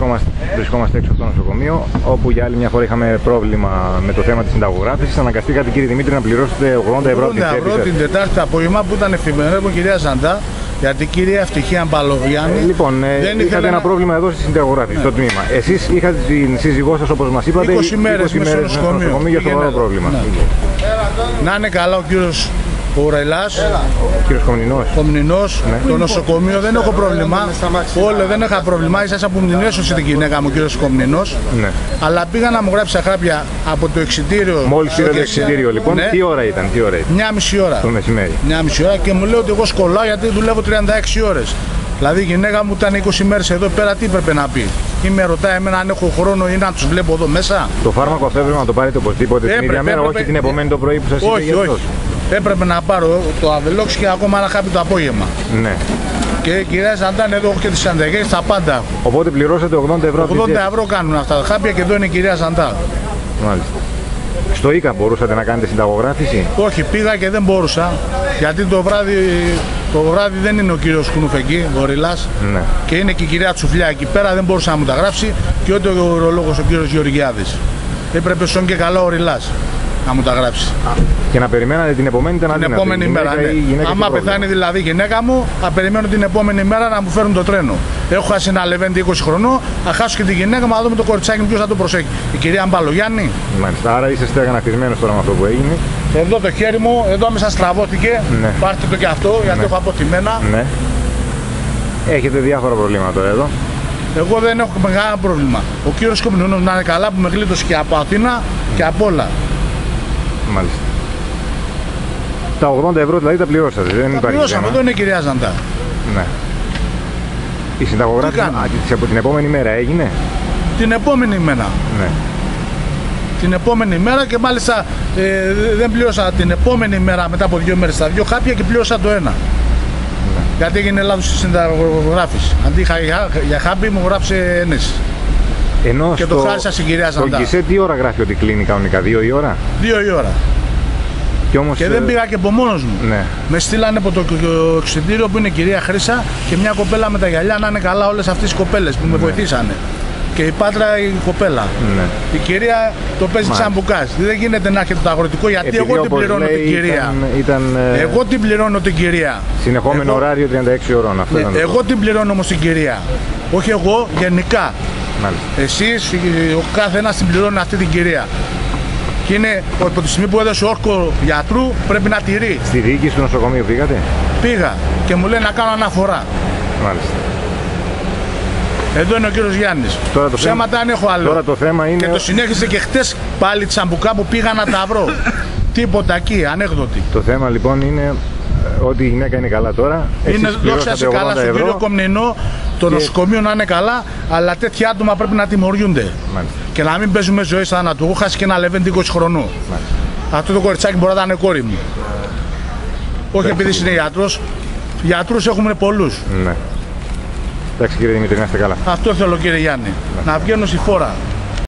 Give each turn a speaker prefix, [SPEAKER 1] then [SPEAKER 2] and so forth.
[SPEAKER 1] βρισκόμαστε έξω από το νοσοκομείο, όπου για άλλη μια φορά είχαμε πρόβλημα με το θέμα της συνταγογράφησης. Αναγκαστήκατε, κύριε Δημήτρη, να πληρώσετε 80 ευρώ
[SPEAKER 2] την Τετάρτη το απόγευμα που ήταν εφημερεύω κυρία Ζαντά, γιατί η κυρία Ευτυχία Μπαλογιάννη.
[SPEAKER 1] Λοιπόν, είχατε ένα πρόβλημα εδώ στη συνταγογράφηση, στο τμήμα. Εσείς είχατε την σύζυγό σας, όπως μας είπατε,
[SPEAKER 2] 20 μέρες στο νοσοκομείο
[SPEAKER 1] για σοβαρό πρόβλημα.
[SPEAKER 2] Να είναι καλά ο κύριος Ουρελάς,
[SPEAKER 1] ο κύριος
[SPEAKER 2] Κομνηνός, το νοσοκομείο δεν έχω πρόβλημα. Όλο δεν είχα πρόβλημα, ίσα που μου την έσωσε την γυναίκα μου ο κύριος Κομνηνός.
[SPEAKER 1] Ναι.
[SPEAKER 2] Αλλά πήγα να μου γράψει αχάπια από το εξιτήριο.
[SPEAKER 1] Μόλις πήρε το εξιτήριο, λοιπόν,
[SPEAKER 2] ναι.
[SPEAKER 1] τι ώρα ήταν?
[SPEAKER 2] Μια μισή ώρα.
[SPEAKER 1] Το μεσημέρι.
[SPEAKER 2] Μια μισή ώρα και μου λέει ότι εγώ σκολάω γιατί δουλεύω 36 ώρες. Δηλαδή η γυναίκα μου ήταν 20 μέρες εδώ πέρα, τι έπρεπε να πει? Ή με ρωτάει εμένα αν έχω χρόνο ή να τους βλέπω εδώ μέσα.
[SPEAKER 1] Το φάρμακο αυτό έπρεπε να το πάρετε οπωσδήποτε την ίδια μέρα, όχι την επομένη το πρωί που σας είπε για αυτός?
[SPEAKER 2] Έπρεπε να πάρω το Αβελόξ και ακόμα ένα χάπι το απόγευμα.
[SPEAKER 1] Ναι.
[SPEAKER 2] Και η κυρία Ζαντάν εδώ έχω και τις αντεγές, τα πάντα.
[SPEAKER 1] Οπότε πληρώσατε 80 ευρώ.
[SPEAKER 2] 80 ευρώ κάνουν αυτά τα χάπια και εδώ είναι η κυρία Ζαντάν.
[SPEAKER 1] Μάλιστα. Στο ΙΚΑ μπορούσατε να κάνετε συνταγογράφηση?
[SPEAKER 2] Όχι, πήγα και δεν μπορούσα. Γιατί το βράδυ δεν είναι ο κύριος Κουνούφ εκεί, ο Ριλάς. Ναι. Και είναι και η κυρία Τσουφλιά εκεί πέρα, δεν μπορούσε να μου τα γράψει. Και ούτε ο ουρολόγος ο κύριος Γεωργιάδης. Έπρεπε στον και καλά ο Ριλάς να μου τα γράψει.
[SPEAKER 1] Και να περιμένατε την επομένη ήταν αδύνατη.
[SPEAKER 2] Την επόμενη μέρα, ναι. Άμα πεθάνει δηλαδή η γυναίκα μου, θα περιμένω την επόμενη μέρα να μου φέρουν το τρένο. Έχω χάσει ένα λεβέντι 20 χρονών, θα χάσω και τη γυναίκα μου, να δούμε το κοριτσάκι μου ποιος θα το προσέχει. Η κυρία Μπαλογιάννη.
[SPEAKER 1] Μάλιστα, άρα είσαστε αγανακτισμένος τώρα με αυτό που έγινε.
[SPEAKER 2] Εδώ το χέρι μου, εδώ μέσα στραβώθηκε. Ναι. Πάρτε το και αυτό, γιατί ναι. Έχω αποτιμένα.
[SPEAKER 1] Ναι. Έχετε διάφορα προβλήματα εδώ.
[SPEAKER 2] Εγώ δεν έχω μεγάλο πρόβλημα. Ο κύριος Κομνηνός να είναι καλά που με γλίτωσε και από Αθήνα και από όλα.
[SPEAKER 1] Μάλιστα. Τα 80 ευρώ δηλαδή τα πληρώσατε, δεν υπάρχει?
[SPEAKER 2] Τα πληρώσαμε, εδώ είναι η κυρία Ζαντά.
[SPEAKER 1] Ναι. Η συνταγογράφηση από την επόμενη μέρα έγινε?
[SPEAKER 2] Την επόμενη μέρα.
[SPEAKER 1] Ναι.
[SPEAKER 2] Την επόμενη μέρα και μάλιστα δεν πλήρωσα την επόμενη μέρα μετά από 2 μέρες τα 2 χάπια και πλήρωσα το ένα. Ναι. Γιατί έγινε λάθος στη συνταγογράφηση. Αντί για χάπι μου γράψε ένεση.
[SPEAKER 1] Ενώ
[SPEAKER 2] και το χάρισα στην κυρία Ζαντά.
[SPEAKER 1] Το γκισέ τι ώρα γράφει ότι κλείνει κανονικά, 2 η ώρα?
[SPEAKER 2] 2 η ώρα. Και δεν πήγα και από μόνος μου. Ναι. Με στείλανε από το εξιτήριο που είναι η κυρία Χρύσα και μια κοπέλα με τα γυαλιά, να είναι καλά όλες αυτές οι κοπέλες που με βοηθήσανε. Και η Πάτρα η κοπέλα. Ναι. Η κυρία το παίζει σαν μπουκάς. Δεν γίνεται να έχετε το αγροτικό γιατί επειδή εγώ την πληρώνω την κυρία. Εγώ την πληρώνω την κυρία.
[SPEAKER 1] Συνεχόμενο ωράριο 36 ώρων. Αυτό
[SPEAKER 2] ναι, εγώ την πληρώνω όμως την κυρία. Όχι εγώ, γενικά. Μάλιστα. Εσείς, ο κάθε ένας την πληρώνει αυτή την κυρία. Και είναι από τη στιγμή που έδωσε όρκο γιατρού πρέπει να τηρεί.
[SPEAKER 1] Στη διοίκηση του νοσοκομείου πήγατε?
[SPEAKER 2] Πήγα και μου λέει να κάνω αναφορά.
[SPEAKER 1] Μάλιστα.
[SPEAKER 2] Εδώ είναι ο κύριος Γιάννης. Ψέματα αν έχω άλλο.
[SPEAKER 1] Τώρα το θέμα είναι...
[SPEAKER 2] Και το συνέχισε και χτες πάλι τσαμπουκά που πήγα να τα βρω. Τίποτα εκεί, ανέκδοτη.
[SPEAKER 1] Το θέμα λοιπόν είναι ότι η γυναίκα είναι καλά τώρα.
[SPEAKER 2] Είναι δόξα σε καλά στον κύριο Κομνηνό, το νοσοκομείο να είναι καλά, αλλά τέτοια άτομα πρέπει να τιμωριούνται. Μάλιστα. Και να μην παίζουμε ζωή θανάτου. Εγώ χάσει και ένα λεβέντι 20 χρονών. Αυτό το κοριτσάκι μπορεί να είναι κόρη μου. Όχι επειδή είναι γιατρός. Γιατρούς έχουμε πολλούς.
[SPEAKER 1] Ναι. Εντάξει κύριε Δημήτρη, να είστε καλά.
[SPEAKER 2] Αυτό θέλω κύριε Γιάννη. Να βγαίνω στη φόρα.